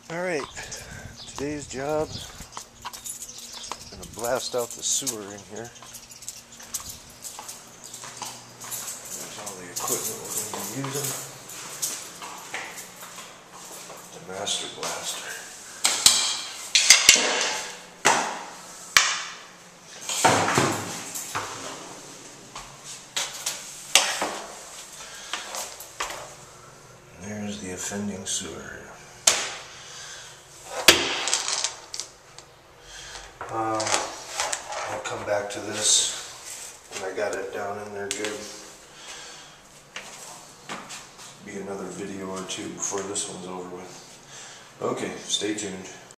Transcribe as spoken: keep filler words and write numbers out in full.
Alright, today's job, I'm going to blast out the sewer in here. There's all the equipment we're going to be using. The master blaster. And there's the offending sewer. Um, I'll come back to this when I got it down in there good. Be another video or two before this one's over with. Okay, stay tuned.